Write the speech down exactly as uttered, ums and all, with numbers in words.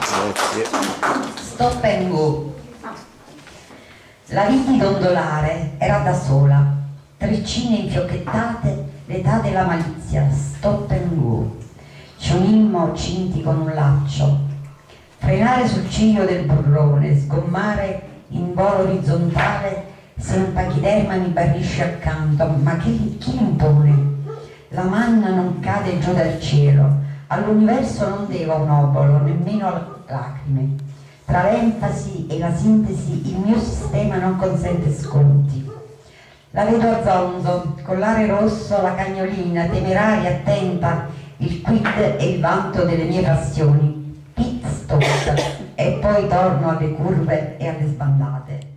Grazie. Stop and go. La viti dondolare era da sola, treccine infiocchettate, l'età della malizia, stop and go. Cionimmo cinti con un laccio, frenare sul ciglio del burrone, sgommare in volo orizzontale se un pachiderma mi barrisce accanto, ma che, chi impone? La manna non cade giù dal cielo, all'universo non deva un obolo, nemmeno lacrime. Tra l'enfasi e la sintesi il mio sistema non consente sconti. La vedo a zonzo, collare rosso, la cagnolina, temeraria, attenta, il quid e il vanto delle mie passioni. Pit stop, e poi torno alle curve e alle sbandate.